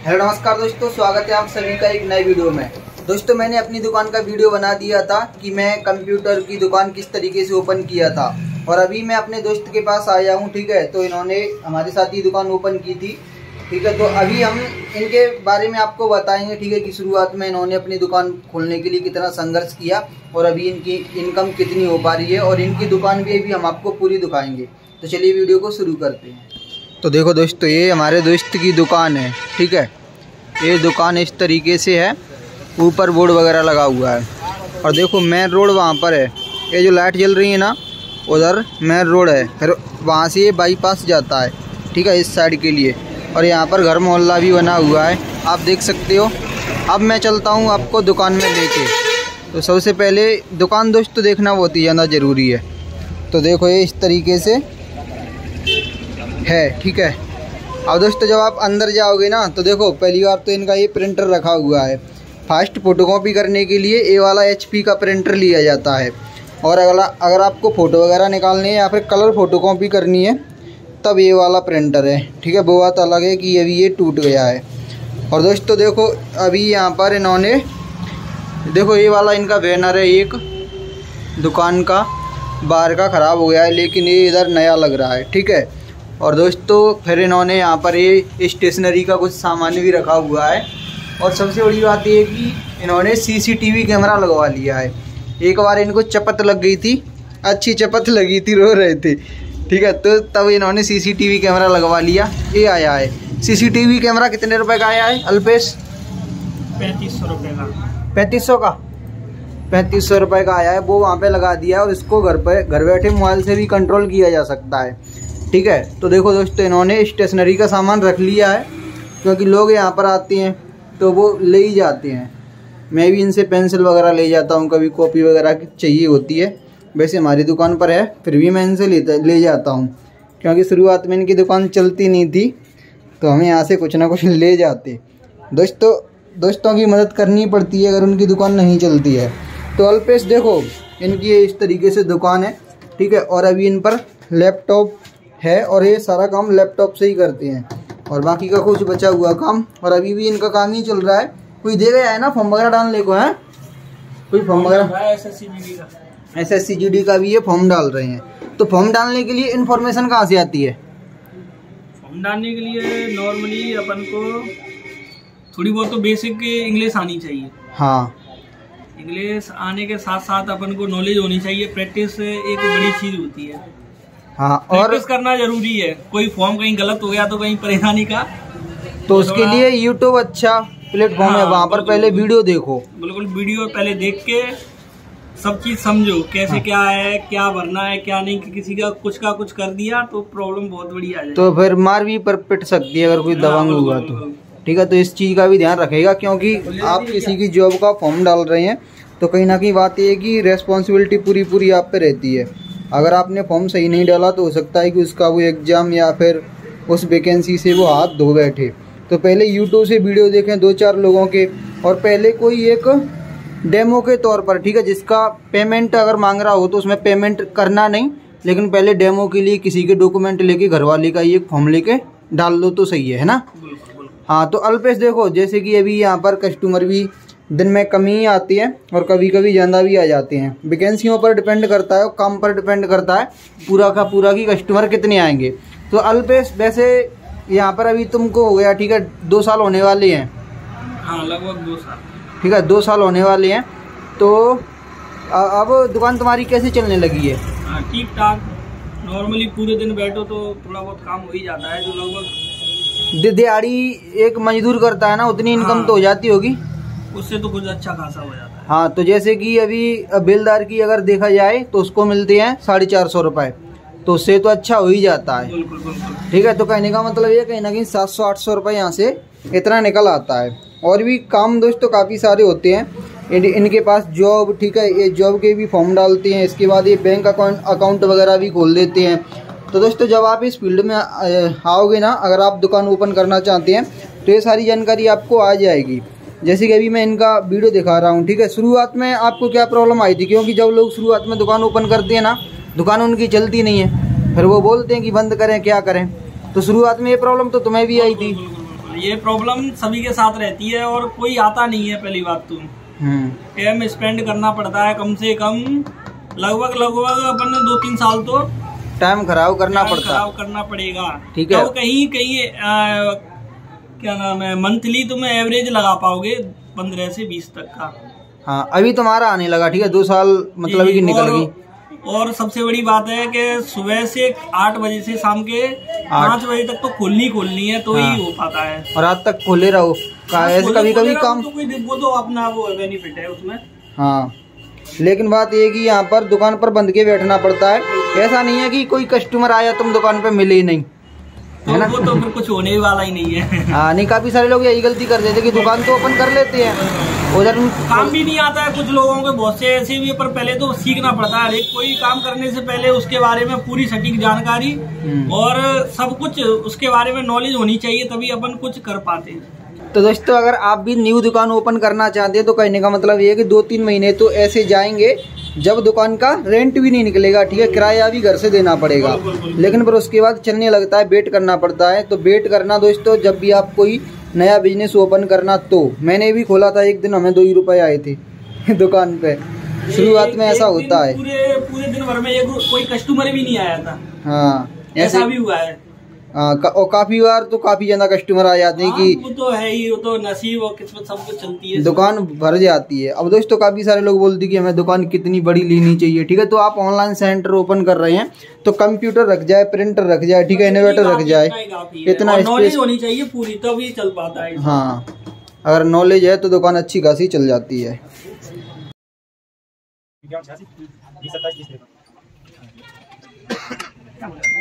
Hello नमस्कार दोस्तों, स्वागत है आप सभी का एक नए वीडियो में। दोस्तों मैंने अपनी दुकान का वीडियो बना दिया था कि मैं कंप्यूटर की दुकान किस तरीके से ओपन किया था, और अभी मैं अपने दोस्त के पास आया हूँ। ठीक है, तो इन्होंने हमारे साथ ही दुकान ओपन की थी। ठीक है, तो अभी हम इनके बारे में आपको बताएंगे। ठीक है, कि शुरुआत में इन्होंने अपनी दुकान खोलने के लिए कितना संघर्ष किया और अभी इनकी इनकम कितनी हो पा रही है, और इनकी दुकान भी अभी हम आपको पूरी दिखाएंगे। तो चलिए वीडियो को शुरू करते हैं। तो देखो दोस्तों, ये हमारे दोस्त की दुकान है। ठीक है, ये दुकान इस तरीके से है, ऊपर बोर्ड वगैरह लगा हुआ है, और देखो मेन रोड वहाँ पर है। ये जो लाइट जल रही है ना, उधर मेन रोड है, फिर वहाँ से ये बाईपास जाता है। ठीक है, इस साइड के लिए, और यहाँ पर घर मोहल्ला भी बना हुआ है, आप देख सकते हो। अब मैं चलता हूँ आपको दुकान में लेके। तो सबसे पहले दुकान दोस्तों देखना बहुत ही ज़्यादा ज़रूरी है। तो देखो ये इस तरीके से है। ठीक है, अब दोस्तों जब आप अंदर जाओगे ना, तो देखो पहली बार तो इनका ये प्रिंटर रखा हुआ है। फास्ट फोटोकॉपी करने के लिए ये वाला HP का प्रिंटर लिया जाता है, और अगर आपको फ़ोटो वगैरह निकालनी है या फिर कलर फोटोकॉपी करनी है तब ये वाला प्रिंटर है। ठीक है, वो बात अलग है कि अभी ये टूट गया है। और दोस्तों देखो अभी यहाँ पर इन्होंने देखो ये वाला इनका बैनर है, एक दुकान का बाहर का ख़राब हो गया है, लेकिन ये इधर नया लग रहा है। ठीक है, और दोस्तों फिर इन्होंने यहाँ पर ये स्टेशनरी का कुछ सामान भी रखा हुआ है, और सबसे बड़ी बात ये है कि इन्होंने CCTV कैमरा लगवा लिया है। एक बार इनको चपत लग गई थी, अच्छी चपत लगी थी, रो रहे थे। ठीक है, तो तब इन्होंने CCTV कैमरा लगवा लिया। ये आया है CCTV कैमरा, कितने रुपए का आया है अल्पेश? 3500 रुपये का। 3500 का 3500 रुपये का आया है। वो वहाँ पे लगा दिया है, और इसको घर बैठे मोबाइल से भी कंट्रोल किया जा सकता है। ठीक है, तो देखो दोस्तों इन्होंने स्टेशनरी का सामान रख लिया है, क्योंकि लोग यहाँ पर आते हैं तो वो ले ही जाते हैं। मैं भी इनसे पेंसिल वगैरह ले जाता हूँ, कभी कॉपी वगैरह चाहिए होती है। वैसे हमारी दुकान पर है, फिर भी मैं इनसे ले जाता हूँ, क्योंकि शुरुआत में इनकी दुकान चलती नहीं थी, तो हमें यहाँ से कुछ ना कुछ ले जाते। दोस्तों की मदद करनी पड़ती है अगर उनकी दुकान नहीं चलती है। तो अल्पेश देखो इनकी ये इस तरीके से दुकान है। ठीक है, और अभी इन पर लैपटॉप है, और ये सारा काम लैपटॉप से ही करते हैं, और बाकी का कुछ बचा हुआ काम, और अभी भी इनका काम ही चल रहा है। कोई दे गया है ना फॉर्म वगैरह डालने को? है कोई फॉर्म वगैरह? SSCGD का भी ये फॉर्म डाल रहे हैं। तो फॉर्म डालने के लिए इन्फॉर्मेशन कहाँ से आती है? फॉर्म डालने के लिए नॉर्मली अपन को थोड़ी बहुत तो बेसिक इंग्लिश आनी चाहिए। हाँ, इंग्लिश आने के साथ साथ अपन को नॉलेज होनी चाहिए। प्रैक्टिस एक बड़ी चीज होती है। हाँ, और प्रैक्टिस करना जरूरी है। कोई फॉर्म कहीं गलत हो गया तो कहीं परेशानी का, तो उसके लिए YouTube अच्छा प्लेटफॉर्म है। वहाँ पर पहले वीडियो देखो, बिल्कुल वीडियो पहले देख के सब चीज समझो, कैसे क्या है, क्या भरना है, क्या नहीं। कि किसी का कुछ कर दिया तो प्रॉब्लम बहुत बड़ी आ जाएगी, तो फिर मार भी पर पिट सकती है अगर कोई दबंग हुआ तो। ठीक है, तो इस चीज़ का भी ध्यान रखेगा, क्योंकि आप किसी की जॉब का फॉर्म डाल रहे हैं तो कहीं ना कहीं बात ये है कि रेस्पॉन्सिबिलिटी पूरी आप पे रहती है। अगर आपने फॉर्म सही नहीं डाला तो हो सकता है कि उसका वो एग्ज़ाम या फिर उस वैकेंसी से वो हाथ धो बैठे। तो पहले YouTube से वीडियो देखें 2-4 लोगों के, और पहले कोई एक डेमो के तौर पर, ठीक है, जिसका पेमेंट अगर मांग रहा हो तो उसमें पेमेंट करना नहीं, लेकिन पहले डेमो के लिए किसी के डॉक्यूमेंट लेके, घरवाले का ये फॉर्म लेके डाल दो तो सही है ना? हाँ, तो अल्पेश देखो जैसे कि अभी यहाँ पर कस्टमर भी दिन में कम ही आती है, और कभी कभी ज़्यादा भी आ जाते हैं। वैकेंसियों पर डिपेंड करता है, काम पर डिपेंड करता है पूरा का पूरा कि कस्टमर कितने आएंगे। तो अल्पेश वैसे यहाँ पर अभी तुमको हो गया, ठीक है, 2 साल होने वाले हैं। हाँ, लगभग 2 साल। ठीक है, 2 साल होने वाले हैं। तो अब दुकान तुम्हारी कैसे चलने लगी है? हाँ, ठीक ठाक। नॉर्मली पूरे दिन बैठो तो थोड़ा बहुत काम हो ही जाता है, जो लगभग दिहाड़ी एक मजदूर करता है ना, उतनी इनकम तो हो जाती होगी, उससे तो कुछ अच्छा खासा हो जाता है। हाँ, तो जैसे कि अभी बेलदार की अगर देखा जाए तो उसको मिलते हैं 450 रुपये, तो उससे तो अच्छा हो ही जाता है। बिल्कुल। ठीक है, तो कहने का मतलब ये कहीं ना कहीं 700-800 रुपये यहाँ से इतना निकल आता है। और भी काम दोस्तों काफ़ी सारे होते हैं इनके पास जॉब। ठीक है, ये जॉब के भी फॉर्म डालते हैं, इसके बाद ये बैंक अकाउंट वगैरह भी खोल देते हैं। तो दोस्तों जब आप इस फील्ड में आओगे ना, अगर आप दुकान ओपन करना चाहते हैं तो ये सारी जानकारी आपको आ जाएगी। जैसे कि अभी मैं इनका वीडियो दिखा रहा हूँ। ठीक है, शुरुआत में आपको क्या प्रॉब्लम आई थी? क्योंकि जब लोग शुरुआत में दुकान ओपन करते हैं ना, दुकान उनकी चलती नहीं है, फिर वो बोलते हैं कि बंद करें, क्या करें। तो शुरुआत में ये प्रॉब्लम तो तुम्हें भी आई थी। ये प्रॉब्लम सभी के साथ रहती है और कोई आता नहीं है। पहली बात तो टाइम स्पेंड करना पड़ता है, कम से कम लगभग अपन ने 2-3 साल तो टाइम खराब करना पड़ेगा। ठीक है। तो कहीं क्या नाम है, मंथली तुम एवरेज लगा पाओगे 15 से 20 तक का। हाँ, अभी तुम्हारा आने लगा। ठीक है, 2 साल मतलब कि निकल गई। और सबसे बड़ी बात है कि सुबह से 8 बजे से शाम के 5 बजे तक तो खोलनी है, तो ही हो पाता है। और रात तक खोले रहो। ऐसे कभी कभी काम तो वो तो अपना वो बेनिफिट है उसमें। हाँ, लेकिन बात ये कि यहाँ पर दुकान पर बंद के बैठना पड़ता है। ऐसा नहीं है कि कोई कस्टमर आया तुम दुकान पे मिले ही नहीं, है ना? वो तो फिर कुछ होने वाला ही नहीं है। हाँ, नहीं, काफी सारे लोग यही गलती कर देते कि दुकान तो ओपन कर लेते हैं, उधर काम भी नहीं आता है कुछ लोगों के, बहुत से ऐसे भी। पर पहले तो सीखना पड़ता है, एक कोई काम करने से पहले उसके बारे में पूरी सटीक जानकारी और सब कुछ उसके बारे में नॉलेज होनी चाहिए, तभी अपन कुछ कर पाते हैं। तो दोस्तों, अगर आप भी न्यू दुकान ओपन करना चाहते हैं तो कहने का मतलब ये है कि 2-3 महीने तो ऐसे जाएंगे जब दुकान का रेंट भी नहीं निकलेगा। ठीक है, किराया भी घर से देना पड़ेगा, लेकिन फिर उसके बाद चलने लगता है, वेट करना पड़ता है। तो वेट करना दोस्तों, जब भी आप कोई नया बिजनेस ओपन करना, तो मैंने भी खोला था एक दिन, हमें 2 ही रुपए आए थे दुकान पे। शुरुआत में ऐसा होता है, पूरे दिन भर में कोई कस्टमर भी नहीं आया था। हाँ, ऐसा भी हुआ है। और काफी बार तो काफी ज्यादा कस्टमर आ जाते हैं कि वो तो है ही, वो तो नसीब और किस्मत सब कुछ चलती है, दुकान भर जाती है। अब दोस्तों, काफी सारे लोग बोलते हैं कि हमें दुकान कितनी बड़ी लेनी चाहिए। ठीक है, तो आप ऑनलाइन सेंटर ओपन कर रहे हैं तो कंप्यूटर रख जाए, प्रिंटर रख जाए, ठीक है, इन्वर्टर रख जाए, इतना नॉलेज होनी चाहिए पूरी, तभी चल पाता है। हाँ, अगर नॉलेज है तो दुकान अच्छी खासी चल जाती है।